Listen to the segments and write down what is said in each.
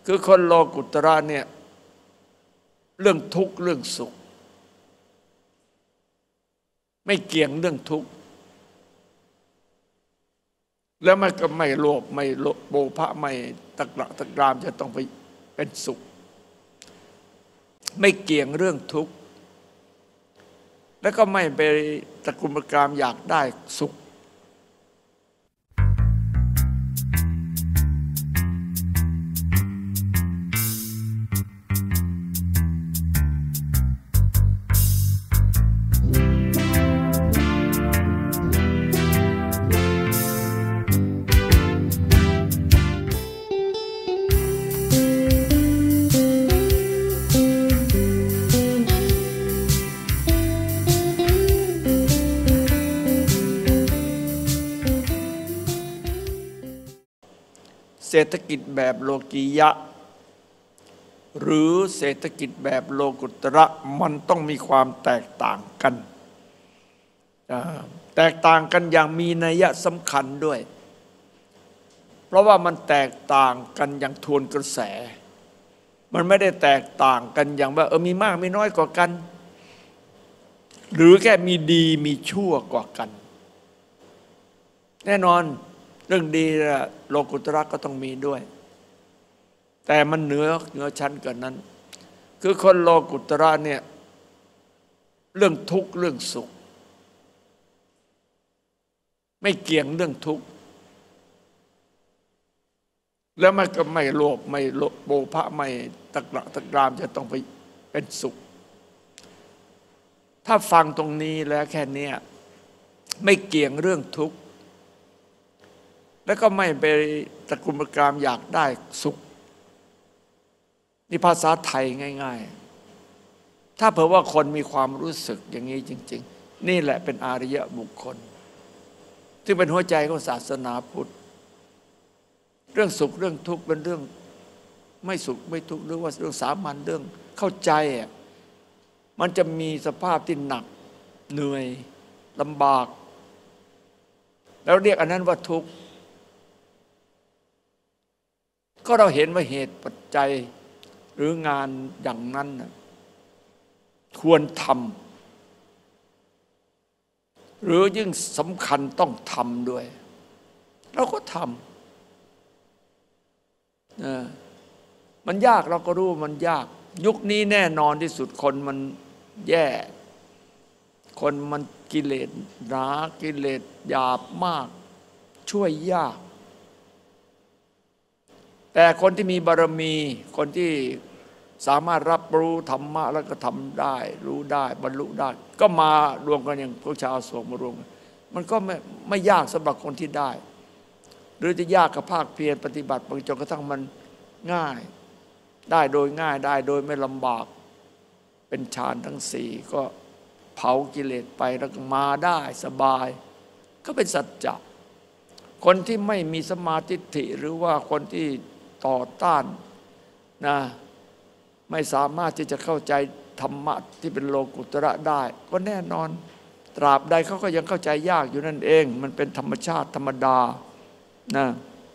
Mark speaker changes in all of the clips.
Speaker 1: คือคนโลกุตระเนี่ยเรื่องทุกข์เรื่องสุขไม่เกี่ยงเรื่องทุกข์แล้วมันก็ไม่โลภไม่โลภะไม่ตะกละตะกรามจะต้องไปเป็นสุขไม่เกี่ยงเรื่องทุกข์แล้วก็ไม่ไปตะกุมตะกรามอยากได้สุขเศรษฐกิจแบบโลกียะหรือเศรษฐกิจแบบโลกุตระมันต้องมีความแตกต่างกันแตกต่างกันอย่างมีนัยสำคัญด้วยเพราะว่ามันแตกต่างกันอย่างทวนกระแสมันไม่ได้แตกต่างกันอย่างว่ามีมากมีน้อยกว่ากันหรือแค่มีดีมีชั่วกว่ากันแน่นอนเรื่องดีโลกุตระก็ต้องมีด้วยแต่มันเหนือชั้นกว่านั้นคือคนโลกุตระเนี่ยเรื่องทุกข์เรื่องสุขไม่เกี่ยงเรื่องทุกข์แล้วมันก็ไม่โลภไม่โลภะไม่ตะกละตะกรามจะต้องไปเป็นสุขถ้าฟังตรงนี้แล้วแค่นี้ไม่เกี่ยงเรื่องทุกข์แล้วก็ไม่ไปตะกุมตะกรามอยากได้สุขนี่ภาษาไทยง่ายๆถ้าเผื่อว่าคนมีความรู้สึกอย่างนี้จริงๆนี่แหละเป็นอริยบุคคลที่เป็นหัวใจของศาสนาพุทธเรื่องสุขเรื่องทุกข์เป็นเรื่องไม่สุขไม่ทุกข์หรือว่าเรื่องสามัญเรื่องเข้าใจมันจะมีสภาพที่หนักเหนื่อยลำบากแล้วเรียกอันนั้นว่าทุกข์ก็เราเห็นว่าเหตุปัจจัยหรืองานอย่างนั้นควรทำหรือยิ่งสำคัญต้องทำด้วยเราก็ทำมันยากเราก็รู้มันยากยุคนี้แน่นอนที่สุดคนมันแย่คนมันกิเลสหนากิเลสหยาบมากช่วยยากแต่คนที่มีบารมีคนที่สามารถรับรู้ธรรมะแล้วก็ทำได้รู้ได้บรรลุได้ก็มารวมกันอย่างพวกชาวโศกมารวมกันมันก็ไม่ยากสำหรับคนที่ได้หรือจะยากกับภาคเพียรปฏิบัติจนกระทั่งมันง่ายได้โดยง่ายได้โดยไม่ลำบากเป็นฌานทั้งสี่ก็เผากิเลสไปแล้วก็มาได้สบายก็เป็นสัจจะคนที่ไม่มีสมาธิหรือว่าคนที่ต่อต้านนะไม่สามารถที่จะเข้าใจธรรมะที่เป็นโลกุตระได้ก็แน่นอนตราบใดเขาก็ยังเข้าใจยากอยู่นั่นเองมันเป็นธรรมชาติธรรมดานะ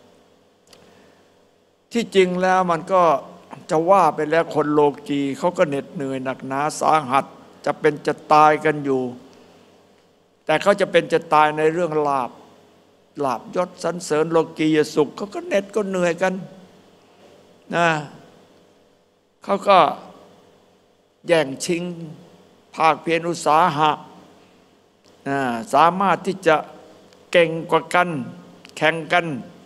Speaker 1: ที่จริงแล้วมันก็จะว่าไปแล้วคนโลกีเขาก็เหน็ดเหนื่อยหนักหนาสาหัสจะเป็นจะตายกันอยู่แต่เขาจะเป็นจะตายในเรื่องลาภยศสรรเสริญโลกียสุขเขาก็เหน็ดก็เหนื่อยกันนะเขาก็แย่งชิงภาคเพียรอุตสาหะสามารถที่จะเก่งกว่ากันแข่งกัน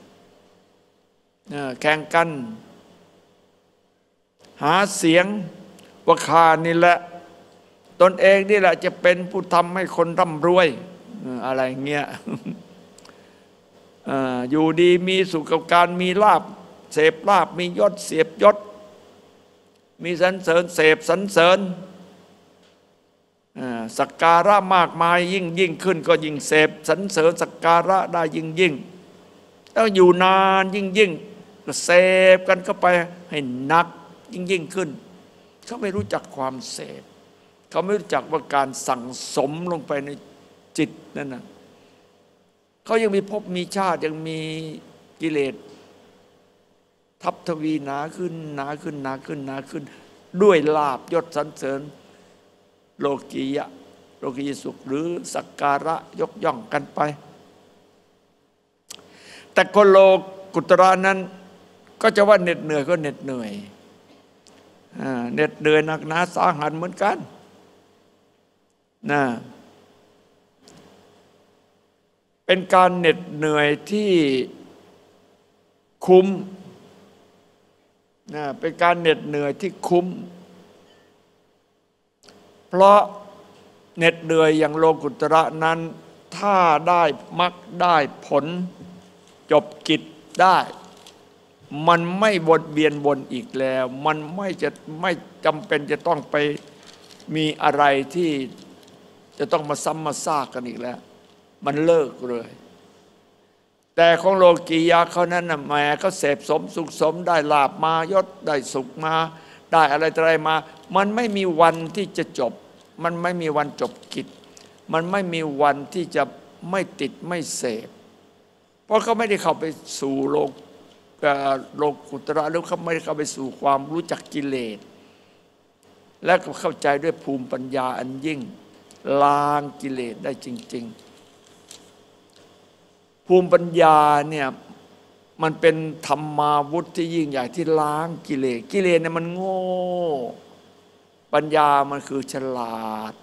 Speaker 1: หาเสียงว่าข้านี่แหละตนเองนี่แหละจะเป็นผู้ทำให้คนร่ำรวยอะไรเงี้ยอยู่ดีมีสุขกับการมีลาภเสพลาภมียศเสพยศมีสรรเสริญเสพสรรเสริญสักการะมากมายยิ่งขึ้นก็ยิ่งเสพสรรเสริญสักการะได้ยิ่งแล้วอยู่นานยิ่งก็เสพกันเข้าไปให้หนักยิ่งขึ้นเขาไม่รู้จักความเสพเขาไม่รู้จักว่าการสั่งสมลงไปในจิตนั่นนะเขายังมีภพมีชาติยังมีกิเลสทับทวีหนาขึ้นหนาขึ้นหนาขึ้นหนาขึ้นด้วยลาภยศสรรเสริญโลกียะโลกียสุขหรือสักการะยกย่องกันไปแต่คนโลกุตระนั้นก็จะว่าเหน็ดเหนื่อยก็เหน็ดเหนื่อยเหน็ดเหนื่อยหนักหนาสาหัสเหมือนกันนะเป็นการเหน็ดเหนื่อยที่คุ้มนะเป็นการเหน็ดเหนื่อยที่คุ้มเพราะเหน็ดเหนื่อยอย่างโลกุตระนั้นถ้าได้มรรคได้ผลจบกิจได้มันไม่วนเวียนวนอีกแล้วมันไม่จำเป็นจะต้องไปมีอะไรที่จะต้องมาซ้ำมาซากกันอีกแล้วมันเลิกเลยแต่ของโลกียะเขานั้นน่ะแหมเขาเสพสมสุขสมได้ลาภมายศได้สุขมาได้อะไรต่ออะไรมามันไม่มีวันที่จะจบมันไม่มีวันจบกิจมันไม่มีวันที่จะไม่ติดไม่เสพเพราะเขาไม่ได้เข้าไปสู่โลกุตระหรือเขาไม่ได้เข้าไปสู่ความรู้จักกิเลสและก็เข้าใจด้วยภูมิปัญญาอันยิ่งล้างกิเลสได้จริงๆภูมิปัญญาเนี่ยมันเป็นธรรมาวุธที่ยิ่งใหญ่ที่ล้างกิเลสกิเลสเนี่ยมันโง่ปัญญามันคือฉลาด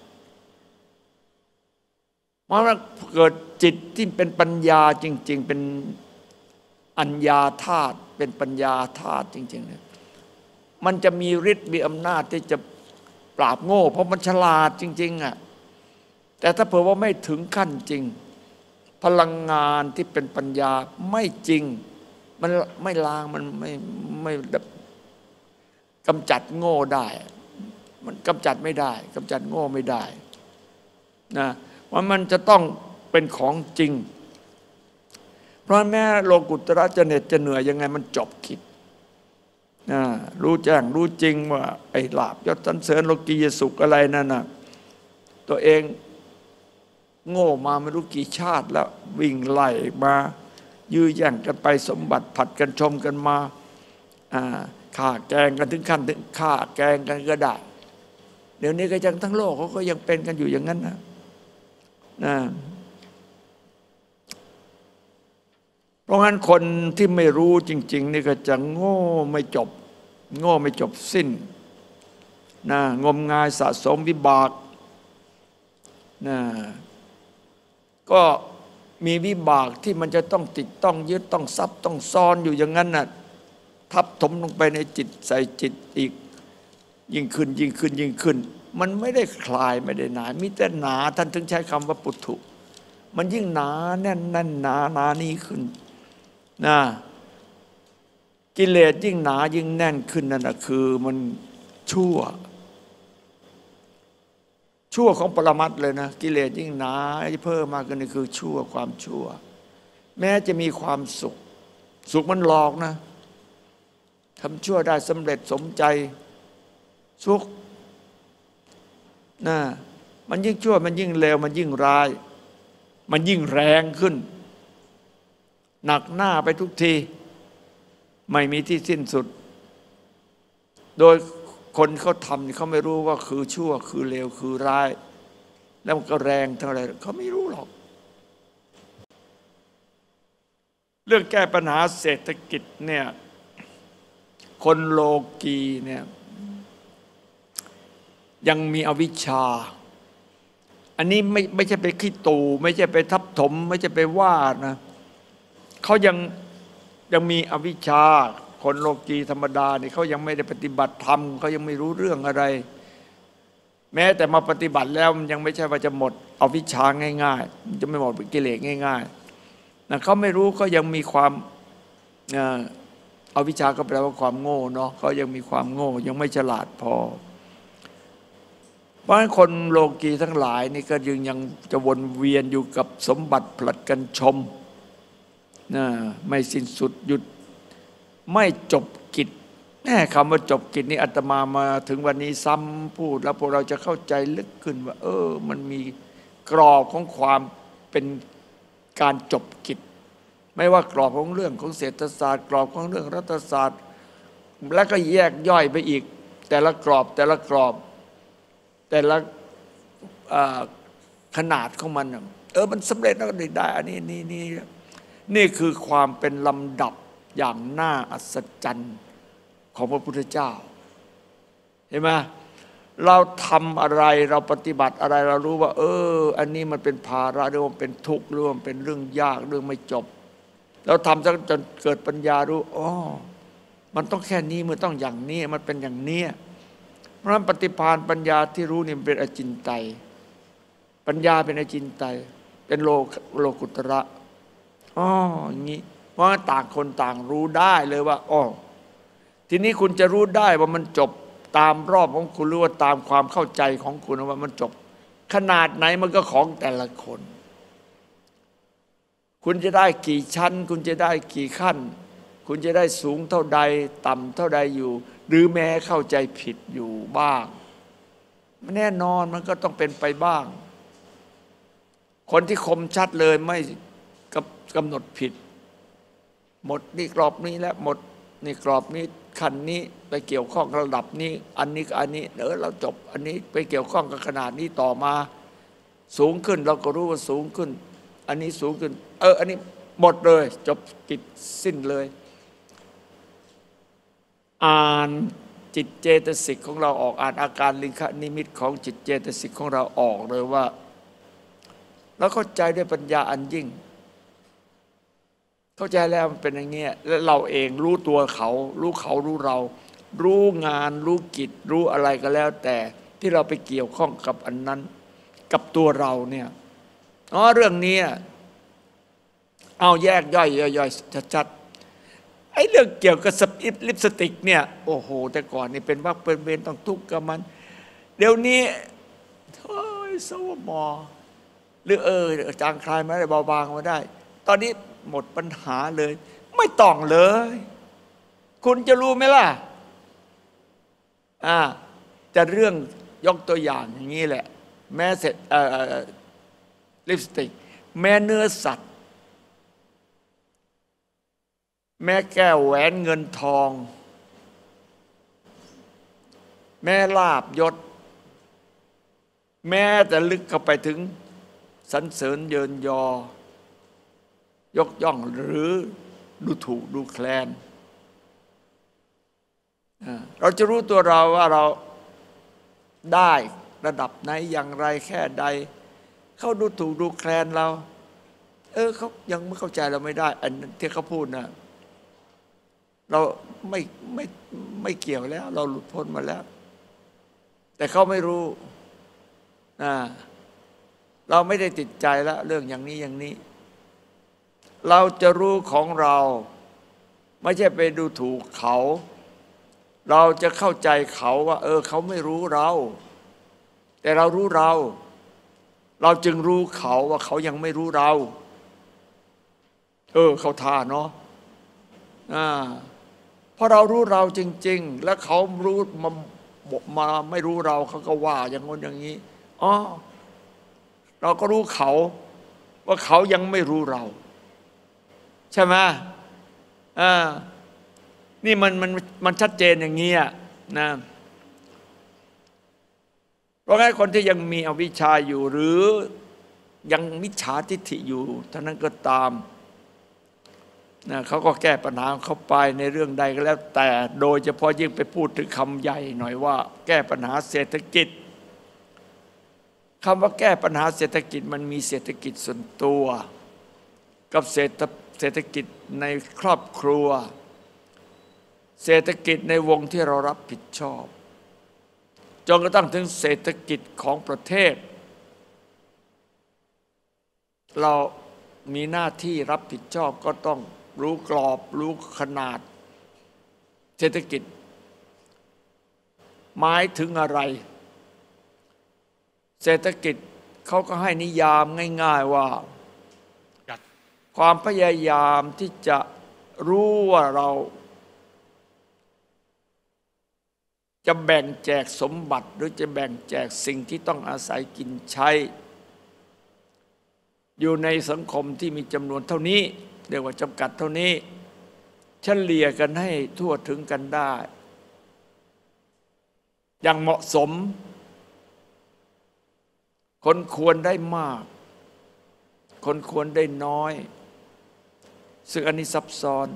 Speaker 1: เมื่อเกิดจิตที่เป็นปัญญาจริงๆเป็นอัญญาธาตุเป็นปัญญาธาตุจริงๆเนี่ยมันจะมีฤทธิ์มีอำนาจที่จะปราบโง่เพราะมันฉลาดจริงๆอ่ะแต่ถ้าเผื่อว่าไม่ถึงขั้นจริงพลังงานที่เป็นปัญญาไม่จริงมันไม่ล้างมันไม่กำจัดโง่ได้มันกำจัดไม่ได้กำจัดโง่ไม่ได้นะว่ามันจะต้องเป็นของจริงเพราะแม้โลกุตระจะเหน็ดจะเหนื่อยยังไงมันจบกิจรู้แจ้งรู้จริงว่าไอ้ลาภยศสรรเสริญโลกียสุขอะไรนั่นน่ะตัวเองโง่มาไม่รู้กี่ชาติแล้ววิ่งไล่มายื้อแย่งกันไปสมบัติผัดกันชมกันมาฆ่าแกงกันถึงขั้นถึงฆ่าแกงกันก็ได้เดี๋ยวนี้ก็ยังทั้งโลกเขาก็ยังเป็นกันอยู่อย่างนั้นนะเพราะงั้นคนที่ไม่รู้จริงๆนี่ก็จะโง่ไม่จบโง่ไม่จบสิ้นงมงายสะสมวิบากก็มีวิบากที่มันจะต้องติดต้องยึดต้องซับต้องซ้อนอยู่อย่างนั้นน่ะทับถมลงไปในจิตใส่จิตอีกยิ่งขึ้นยิ่งขึ้นยิ่งขึ้นมันไม่ได้คลายไม่ได้หนามีแต่หนาท่านถึงใช้คำว่าปุถุมันยิ่งหนาแน่นนั่นหนานี้ขึ้นกิเลสยิ่งหนายิ่งแน่นขึ้นนั่นนะคือมันชั่วของปรมัตถ์เลยนะกิเลสยิ่งหนาเพิ่มมากขึ้นนี่คือชั่วความชั่วแม้จะมีความสุขมันหลอกนะทำชั่วได้สำเร็จสมใจสุขมันยิ่งชั่วมันยิ่งเลวมันยิ่งร้ายมันยิ่งแรงขึ้นหนักหน้าไปทุกทีไม่มีที่สิ้นสุดโดยคนเขาทำเขาไม่รู้ว่าคือชั่วคือเลวคือร้ายแล้วมันก็แรงเท่าไรเขาไม่รู้หรอกเรื่องแก้ปัญหาเศรษฐกิจเนี่ยคนโลกีเนี่ยยังมีอวิชชาอันนี้ไม่ใช่ไปขี้ตู่ไม่ใช่ไปทับถมไม่ใช่ไปว่านะเขายังมีอวิชชาคนโลกีธรรมดานี่เขายังไม่ได้ปฏิบัติธรรมเขายังไม่รู้เรื่องอะไรแม้แต่มาปฏิบัติแล้วมันยังไม่ใช่ว่าจะหมดอวิชชาง่ายๆมันจะไม่หมดกิเลสง่ายๆนะเขาไม่รู้ก็ยังมีความอวิชชาก็แปลว่าความโง่เนาะเขายังมีความโง่ยังไม่ฉลาดพอเพราะฉะนั้นคนโลกีทั้งหลายนี่ก็ยังจะวนเวียนอยู่กับสมบัติผลัดกันชมไม่สิ้นสุดหยุดไม่จบกิจแน่คำว่าจบกิจนี้อาตมามาถึงวันนี้ซ้ำพูดแล้วพวกเราจะเข้าใจลึกขึ้นว่ามันมีกรอบของความเป็นการจบกิจไม่ว่ากรอบของเรื่องของเศรษฐศาสตร์กรอบของเรื่องรัฐศาสตร์แล้วก็แยกย่อยไปอีกแต่ละกรอบแต่ละกรอบแต่ละขนาดของมันมันสำเร็จแล้วก็ได้อันนี้นี่คือความเป็นลำดับอย่างน่าอัศจรรย์ของพระพุทธเจ้าเห็นไหมเราทำอะไรเราปฏิบัติอะไรเรารู้ว่าอันนี้มันเป็นภาระหรือว่าเป็นทุกข์หรือว่าเป็นเรื่องยากเรื่องไม่จบเราทำจนเกิดปัญญารู้มันต้องแค่นี้มันต้องอย่างนี้มันเป็นอย่างนี้เพราะฉะนั้นปฏิภาณปัญญาที่รู้นี่เป็นอจินไตยปัญญาเป็นอจินไตยเป็นโลกุตระอย่างนี้เพราะต่างคนต่างรู้ได้เลยว่าทีนี้คุณจะรู้ได้ว่ามันจบตามรอบของคุณหรือว่าตามความเข้าใจของคุณว่ามันจบขนาดไหนมันก็ของแต่ละคนคุณจะได้กี่ชั้นคุณจะได้กี่ขั้นคุณจะได้สูงเท่าใดต่ำเท่าใดอยู่หรือแม้เข้าใจผิดอยู่บ้างแน่นอนมันก็ต้องเป็นไปบ้างคนที่คมชัดเลยไม่กำหนดผิดหมดนี่กรอบนี้แล้วหมดนี่กรอบนี้ขั้นนี้ไปเกี่ยวข้องระดับนี้อันนี้กับอันนี้เราจบอันนี้ไปเกี่ยวข้องกับขนาดนี้ต่อมาสูงขึ้นเราก็รู้ว่าสูงขึ้นอันนี้สูงขึ้นอันนี้หมดเลยจบกิจสิ้นเลยอ่านจิตเจตสิกของเราออกอ่านอาการลิงคนิมิตของจิตเจตสิกของเราออกเลยว่าแล้วเข้าใจด้วยปัญญาอันยิ่งเข้าใจแล้วมันเป็นอย่างเงี้ยแล้วเราเองรู้ตัวเขารู้เรารู้งานรู้กิจรู้อะไรก็แล้วแต่ที่เราไปเกี่ยวข้องกับอันนั้นกับตัวเราเนี่ยเรื่องนี้เอาแยกย่อยชัดๆไอ้เรื่องเกี่ยวกับลิปสติกเนี่ยโอ้โหแต่ก่อนนี่เป็นวักเป็นเวรต้องทุกข์กับมันเดี๋ยวนี้สวมหรือจางคลายมาได้เบาบางมาได้ตอนนี้หมดปัญหาเลยไม่ต้องเลยคุณจะรู้ไหมล่ะจะเรื่องยกตัวอย่างอย่างนี้แหละแม้เสร็จลิปสติกแม้เนื้อสัตว์แม้แก้วแหวนเงินทองแม้ลาภยศแม้แต่ลึกเข้าไปถึงสรรเสริญเยินยอยกย่องหรือดูถูกดูแคลนเราจะรู้ตัวเราว่าเราได้ระดับไหนอย่างไรแค่ใดเขาดูถูกดูแคลนเราเขายังไม่เข้าใจเราไม่ได้อันที่เขาพูดนะเราไม่เกี่ยวแล้วเราหลุดพ้นมาแล้วแต่เขาไม่รู้เราไม่ได้ติดใจแล้วเรื่องอย่างนี้เราจะรู้ของเราไม่ใช่ไปดูถูกเขาเราจะเข้าใจเขาว่าเขาไม่รู้เราแต่เรารู้เราจึงรู้เขาว่าเขายังไม่รู้เราเขาท่าเนาะเพราะเรารู้เราจริงๆแล้วเขารู้มาไม่รู้เราเขาก็ว่าอย่างงนอย่างนี้เราก็รู้เขาว่าเขายังไม่รู้เราใช่ไหมนี่มันชัดเจนอย่างนี้นะเพราะงั้นคนที่ยังมีอวิชชาอยู่หรือยังมิจฉาทิฏฐิอยู่เท่านั้นก็ตามนะเขาก็แก้ปัญหาเขาไปในเรื่องใดก็แล้วแต่โดยเฉพาะยิ่งไปพูดถึงคำใหญ่หน่อยว่าแก้ปัญหาเศรษฐกิจคำว่าแก้ปัญหาเศรษฐกิจมันมีเศรษฐกิจส่วนตัวกับเศรษฐกิจในครอบครัวเศรษฐกิจในวงที่เรารับผิดชอบจนกระทั่งถึงเศรษฐกิจของประเทศเรามีหน้าที่รับผิดชอบก็ต้องรู้กรอบรู้ขนาดเศรษฐกิจหมายถึงอะไรเศรษฐกิจเขาก็ให้นิยามง่ายๆว่าความพยายามที่จะรู้ว่าเราจะแบ่งแจกสมบัติหรือจะแบ่งแจกสิ่งที่ต้องอาศัยกินใช้อยู่ในสังคมที่มีจำนวนเท่านี้เรียกว่าจำกัดเท่านี้เฉลี่ยกันให้ทั่วถึงกันได้อย่างเหมาะสมคนควรได้มากคนควรได้น้อยซึ่งอันนี้ซับซ้อน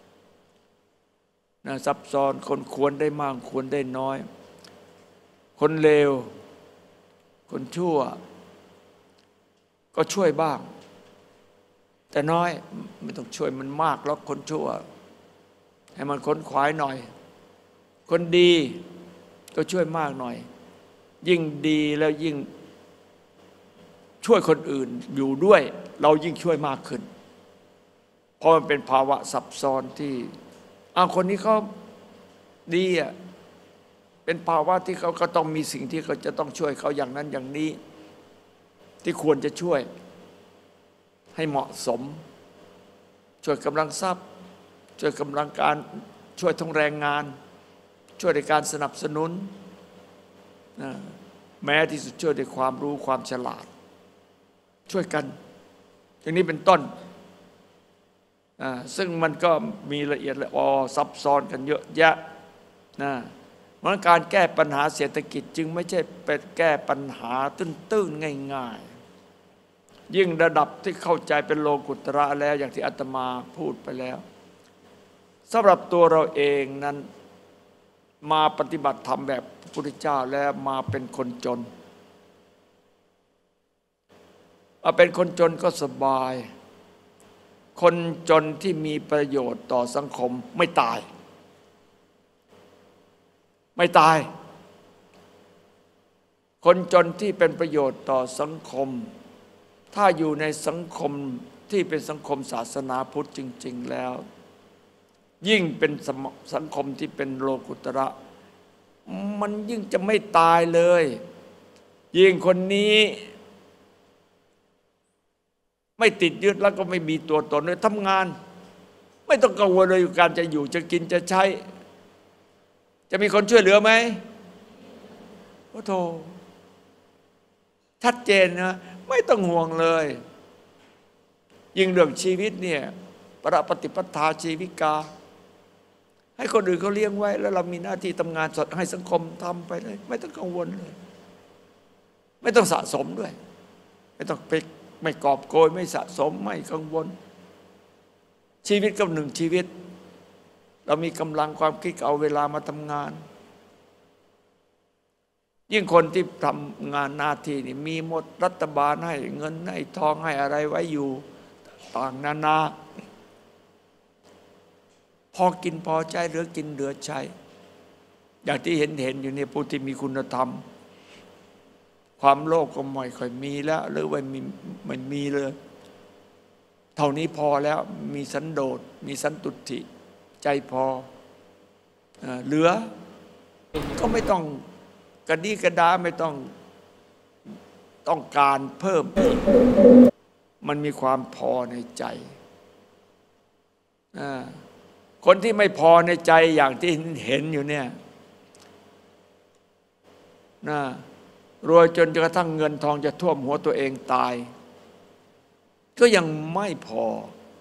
Speaker 1: นะซับซ้อนคนควรได้มากควรได้น้อยคนเลวคนชั่วก็ช่วยบ้างแต่น้อยไม่ต้องช่วยมันมากแล้วคนชั่วให้มันค้นขวายหน่อยคนดีก็ช่วยมากหน่อยยิ่งดีแล้วยิ่งช่วยคนอื่นอยู่ด้วยเรายิ่งช่วยมากขึ้นเพราะมันเป็นภาวะซับซ้อนที่คนนี้เขาดีเป็นภาวะที่เขาก็ต้องมีสิ่งที่เขาจะต้องช่วยเขาอย่างนั้นอย่างนี้ที่ควรจะช่วยให้เหมาะสมช่วยกำลังทรัพย์ช่วยกำลังการช่วยทั้งแรงงานช่วยในการสนับสนุนแม้ที่สุดช่วยด้วยความรู้ความฉลาดช่วยกันอย่างนี้เป็นต้นซึ่งมันก็มีละเอียดละออซับซ้อนกันเยอะแยะนะเพราะการแก้ปัญหาเศรษฐกิจจึงไม่ใช่เป็นแก้ปัญหาตื้นๆง่ายๆยิ่งระดับที่เข้าใจเป็นโลกุตระแล้วอย่างที่อาตมาพูดไปแล้วสำหรับตัวเราเองนั้นมาปฏิบัติธรรมแบบพระพุทธเจ้าแล้วมาเป็นคนจนเป็นคนจนก็สบายคนจนที่มีประโยชน์ต่อสังคมไม่ตายคนจนที่เป็นประโยชน์ต่อสังคมถ้าอยู่ในสังคมที่เป็นสังคมศาสนาพุทธจริงๆแล้วยิ่งเป็นสังคมที่เป็นโลกุตระมันยิ่งจะไม่ตายเลยยิ่งคนนี้ไม่ติดยึดแล้วก็ไม่มีตัวตนเลยทำงานไม่ต้องกังวลเลยการจะอยู่จะกินจะใช้จะมีคนช่วยเหลือไหมโอ้โธชัดเจนนะไม่ต้องห่วงเลยยิ่งเรื่องชีวิตเนี่ยประปฏิปทาชีวิกาให้คนอื่นเขาเลี้ยงไว้แล้วเรามีหน้าที่ทำงานสดให้สังคมทำไปเลยไม่ต้องกังวลเลยไม่ต้องสะสมด้วยไม่ต้องไปไม่กอบโกยไม่สะสมไม่กังวลชีวิตก็หนึ่งชีวิตเรามีกำลังความคิดเอาเวลามาทำงานยิ่งคนที่ทำงานหน้าที่นี่มีหมดรัฐบาลให้เงินให้ทองให้อะไรไว้อยู่ต่างนานาพอกินพอใช้เหลือกินเหลือใช้อย่างที่เห็นอยู่เนี่ยผู้ที่มีคุณธรรมความโลภก็ไม่ค่อยมีแล้วหรือว่าไม่มีเลยเท่านี้พอแล้วมีสันโดษมีสันตุถิใจพอเหลือก็ไม่ต้องกระดี้กระดาไม่ต้องการเพิ่มอีกมันมีความพอในใจคนที่ไม่พอในใจอย่างที่เห็นอยู่เนี่ยรวยจนกระทั่งเงินทองจะท่วมหัวตัวเองตายก็ยังไม่พอ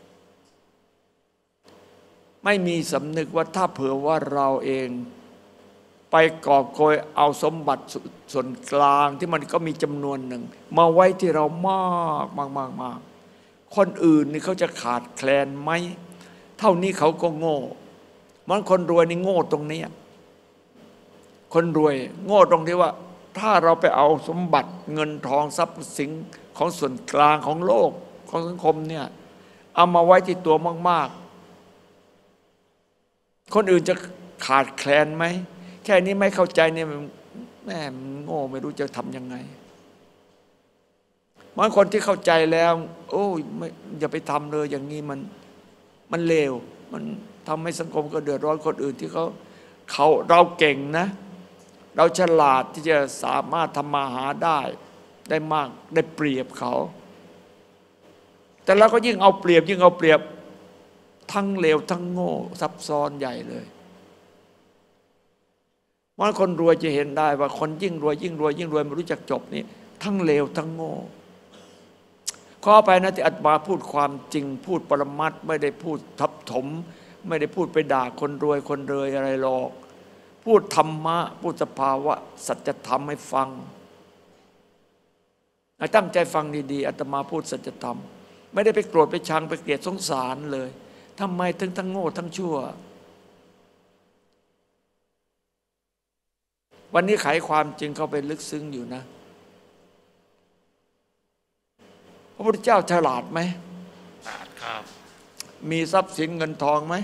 Speaker 1: ไม่มีสำนึกว่าถ้าเผื่อว่าเราเองไปกอบโกยเอาสมบัติส่วนกลางที่มันก็มีจำนวนหนึ่งมาไว้ที่เรามากคนอื่นนี่เขาจะขาดแคลนไหมเท่านี้เขาก็โง่มันคนรวยนี่โง่ตรงนี้คนรวยโง่ตรงที่ว่าถ้าเราไปเอาสมบัติเงินทองทรัพย์สินของส่วนกลางของโลกของสังคมเนี่ยเอามาไว้ที่ตัวมากๆคนอื่นจะขาดแคลนไหมแค่นี้ไม่เข้าใจเนี่ยแม่โง่ไม่รู้จะทำยังไงบางคนที่เข้าใจแล้วโอ้ยอย่าไปทำเลยอย่างนี้มันเลวมันทำให้สังคมก็เดือดร้อนคนอื่นที่เราเก่งนะเราฉลาดที่จะสามารถทำมาหาได้มากได้เปรียบเขาแต่เราก็ยิ่งเอาเปรียบทั้งเลวทั้งโง่ซับซ้อนใหญ่เลยว่าคนรวยจะเห็นได้ว่าคนยิ่งรวยไม่รู้จักจบนี่ทั้งเลวทั้งโง่ขอไปนะที่อาตมาพูดความจริงพูดปรมัตถ์ไม่ได้พูดทับถมไม่ได้พูดไปด่าคนรวยคนเรยอะไรหรอกพูดธรรมะพูดสภาวะสัจธรรมให้ฟังตั้งใจฟังดีๆอาตมาพูดสัจธรรมไม่ได้ไปโกรธไปชังไปเกลียดสงสารเลยทำไมถึงทั้งโง่ทั้งชั่ววันนี้ไขความจริงเข้าไปลึกซึ้งอยู่นะพระพุทธเจ้าฉลาดไหม
Speaker 2: ฉลาดครับ
Speaker 1: มีทรัพย์สินเงินทองไหม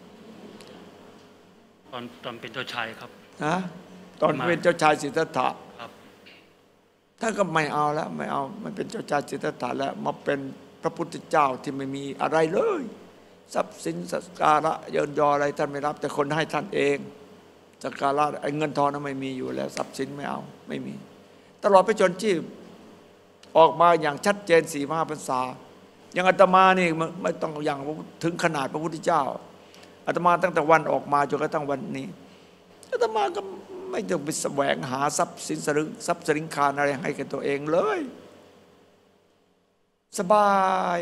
Speaker 2: ตอนเป็นเจ้าชายครับ
Speaker 1: นะตอนเป็นเจ้าชายสิทธัตถะ
Speaker 2: ครับ
Speaker 1: ท่านก็ไม่เอาแล้วไม่เอามันเป็นเจ้าชายสิทธัตถะแล้วมาเป็นพระพุทธเจ้าที่ไม่มีอะไรเลยทรัพย์สินสักการะเยินยออะไรท่านไม่รับแต่คนให้ท่านเองสักการะเงินทองนั้นไม่มีอยู่แล้วทรัพย์สินไม่เอาไม่มีตลอดไปจนที่ออกมาอย่างชัดเจน4-5 พรรษาอย่างอาตมานี่ไม่ต้องอย่างถึงขนาดพระพุทธเจ้าอาตมาตั้งแต่วันออกมาจนกระทั่งวันนี้อาตมาก็ไม่ต้องไปแสวงหาทรัพย์สินทรัพย์สินคารอะไรให้กับตัวเองเลยสบาย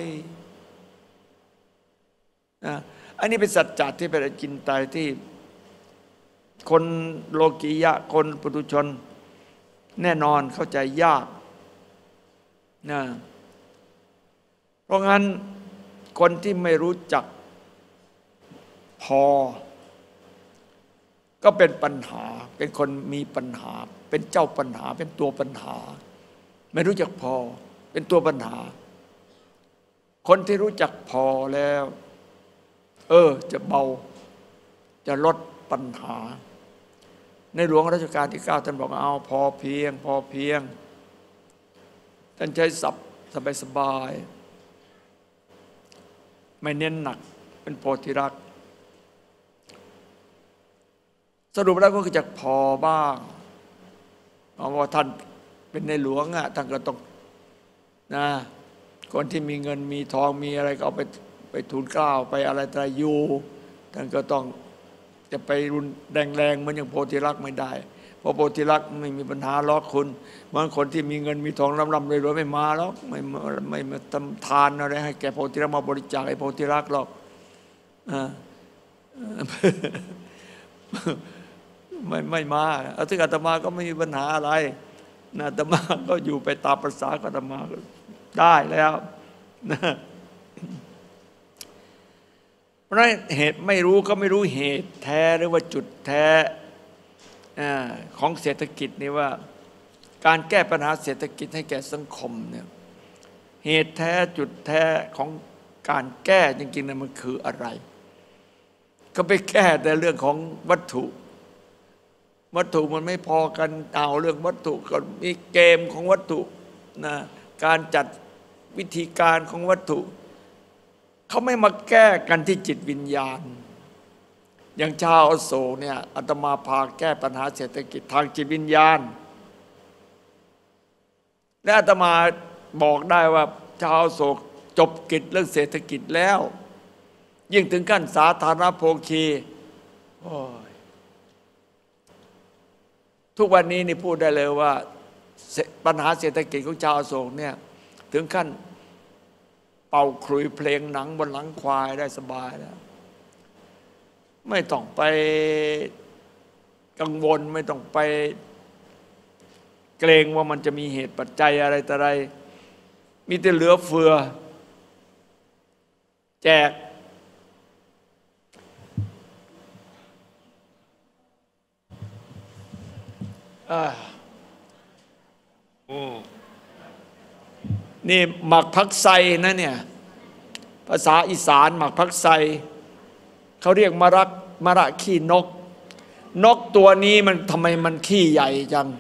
Speaker 1: นะอันนี้เป็นสัจจะที่เป็นอจินไตยที่คนโลกียะคนปุถุชนแน่นอนเข้าใจยากนะเพราะงั้นคนที่ไม่รู้จักพอก็เป็นปัญหาเป็นคนมีปัญหาเป็นเจ้าปัญหาเป็นตัวปัญหาไม่รู้จักพอเป็นตัวปัญหาคนที่รู้จักพอแล้วจะเบาจะลดปัญหาในหลวงรัชกาลที่ 9ท่านบอกเอาพอเพียงพอเพียงท่านใช้ศัพท์สบายๆไม่เน้นหนักเป็นโพธิรักษ์สรุปแล้วก็คือจากพอบ้างเพราะว่าท่านเป็นในหลวงท่านก็ต้องนะคนที่มีเงินมีทองมีอะไรก็เอาไปทูลเกล้าไปอะไรแต่อยู่ท่านก็ต้องจะไปรุนแรงเหมือนอย่างโพธิรักษ์ไม่ได้เพราะโพธิรักษ์ไม่มีปัญหาล้อคุณบางคนที่มีเงินมีทองร่ำรวยไม่มาหรอกไม่มาทำทานอะไรให้แก่โพธิรักษ์มาบริจาคให้โพธิรักษ์หรอกไม่มาถึงอาตมาก็ไม่มีปัญหาอะไรอาตมาก็อยู่ไปตามภาษาอาตมาได้แล้วนะเพราะนั้นเหตุไม่รู้ก็ไม่รู้เหตุแท้หรือว่าจุดแท้ของเศรษฐกิจนี่ว่าการแก้ปัญหาเศรษฐกิจให้แก่สังคมเนี่ยเหตุแท้จุดแท้ของการแก้จริงๆนั้นมันคืออะไรก็ไปแก้แต่เรื่องของวัตถุมันไม่พอกันเอาเรื่องวัตถุก็มีเกมของวัตถุนะการจัดวิธีการของวัตถุเขาไม่มาแก้กันที่จิตวิญญาณอย่างชาวอโศกเนี่ยอาตมาพาแก้ปัญหาเศรษฐกิจทางจิตวิญญาณและอาตมาบอกได้ว่าชาวอโศกจบกิจเรื่องเศรษฐกิจแล้วยิ่งถึงขั้นสาธารณโภคีทุกวันนี้นี่พูดได้เลยว่าปัญหาเศรษฐกิจของชาวอโศกเนี่ยถึงขั้นเป่าขลุ่ยเพลงหนังบนหลังควายได้สบายแล้วไม่ต้องไปกังวลไม่ต้องไปเกรงว่ามันจะมีเหตุปัจจัยอะไรต่ออะไรมีแต่เหลือเฟือแจกนี่หมักผักไซนะเนี่ยภาษาอีสานหมักผักไซเขาเรียกมะระขี้นกตัวนี้มันทำไมมันขี้ใหญ่จัง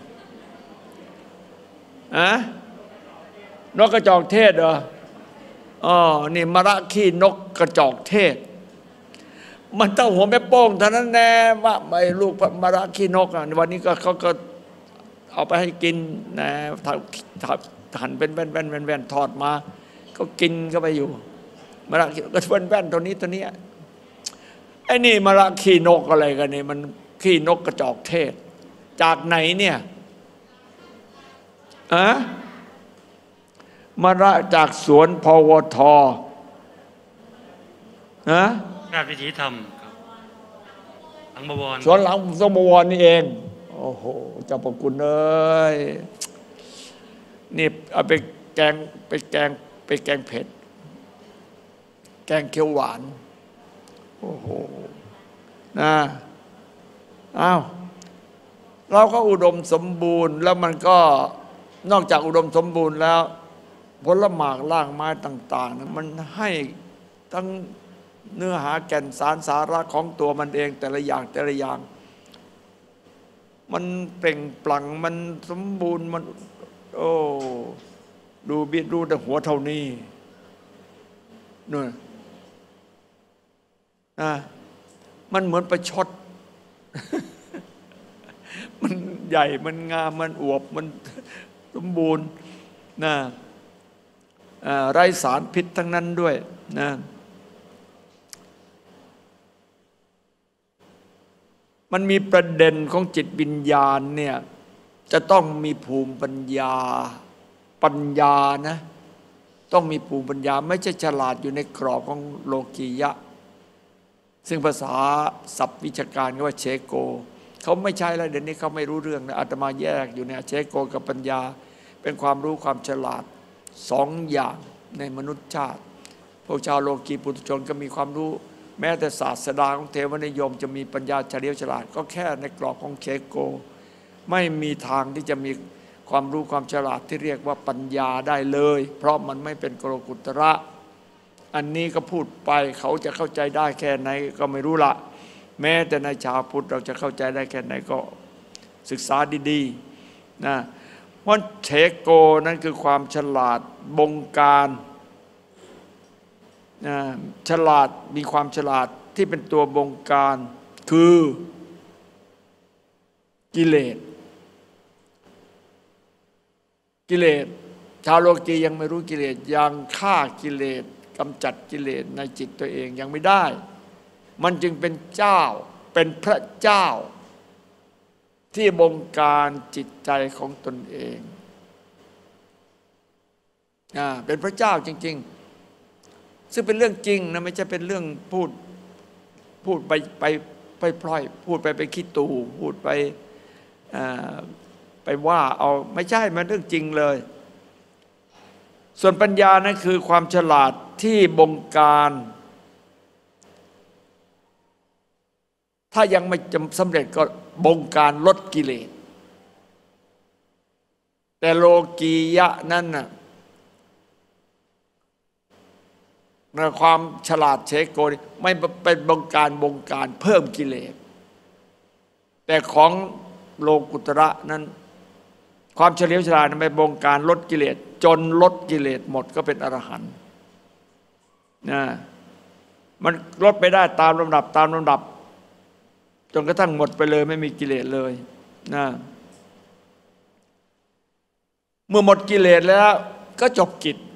Speaker 1: นกกระจอกเทศเหรอนี่มะระขี้นกกระจอกเทศมันเต้าหัวแม่โป้งเท่านั้นแน่ว่าไอ้ลูกมะระขี้นกวันนี้ก็เขาก็เอาไปให้กินนะหั่นเป็นแว่นทอดมาก็กินเข้าไปอยู่มะระก็แว่นตัวนี้ไอ้นี่มะระขี้นกอะไรกันนี่มันขี้นกกระจอกเทศจากไหนเนี่ยมะระจากสวนพวท
Speaker 2: ใช่ราชวิถีธรรมครับหลังบวร
Speaker 1: สวนหลังสมบวรนี่เองโอ้โหเจ้าพระคุณเอ้ยนี่เอาไปแกงเผ็ดแกงเขียวหวานโอ้โหนะอ้าวเราก็อุดมสมบูรณ์แล้วมันก็นอกจากอุดมสมบูรณ์แล้วผลหมากล่างไม้ต่างๆนะมันให้ทั้งเนื้อหาแก่นสารสาระของตัวมันเองแต่ละอย่างมันเปล่งปลั่งมันสมบูรณ์มันโอ้ดูบิดดูแต่หัวเท่านี้นู่นนะมันเหมือนประชด มันใหญ่มันงามมันอวบมันสมบูรณ์นะไร้สารพิษทั้งนั้นด้วยนะมันมีประเด็นของจิตวิญญาณเนี่ยจะต้องมีภูมิปัญญานะต้องมีภูมิปัญญาไม่ใช่ฉลาดอยู่ในกรอบของโลกียะซึ่งภาษาศัพท์วิชาการก็ว่าเชโกเขาไม่ใช่แล้วเดี๋ยวนี้เขาไม่รู้เรื่องนะอาตมาแยกอยู่เนี่ยเชโกกับปัญญาเป็นความรู้ความฉลาดสองอย่างในมนุษยชาติพวกชาวโลกีปุถุชนก็มีความรู้แม้แต่ศาสดาของเทวนิยมจะมีปัญญาเฉลียวฉลาดก็แค่ในกรอบของเชโกไม่มีทางที่จะมีความรู้ความฉลาดที่เรียกว่าปัญญาได้เลยเพราะมันไม่เป็นโลกุตระอันนี้ก็พูดไปเขาจะเข้าใจได้แค่ไหนก็ไม่รู้ละแม้แต่ในชาวพุทธเราจะเข้าใจได้แค่ไหนก็ศึกษาดีๆนะเพราะเชโกนั้นคือความฉลาดบงการฉลาดมีความฉลาดที่เป็นตัวบงการคือกิเลสชาวโลกียังไม่รู้กิเลสยังฆ่ากิเลสกำจัดกิเลสในจิตตัวเองยังไม่ได้มันจึงเป็นเจ้าเป็นพระเจ้าที่บงการจิตใจของตนเองเป็นพระเจ้าจริงๆซึ่งเป็นเรื่องจริงนะไม่ใช่เป็นเรื่องพูดไปพล่อยพูดไปขี้ตู่พูดไปว่าเอาไม่ใช่มันเรื่องจริงเลยส่วนปัญญานั้นคือความฉลาดที่บงการถ้ายังไม่สำเร็จก็บงการลดกิเลสแต่โลกียะนั้นน่ะความฉลาดเชโกไม่เป็นบงการเพิ่มกิเลสแต่ของโลกุตระนั้นความเฉลียวฉลาดไม่บงการลดกิเลสจนลดกิเลสหมดก็เป็นอรหันต์นะมันลดไปได้ตามลำดับจนกระทั่งหมดไปเลยไม่มีกิเลสเลยนะเมื่อหมดกิเลสแล้วก็จบกิจ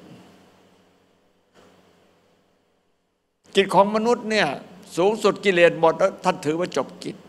Speaker 1: ของมนุษย์เนี่ยสูงสุดกิเลสหมดแล้วท่านถือว่าจบกิจ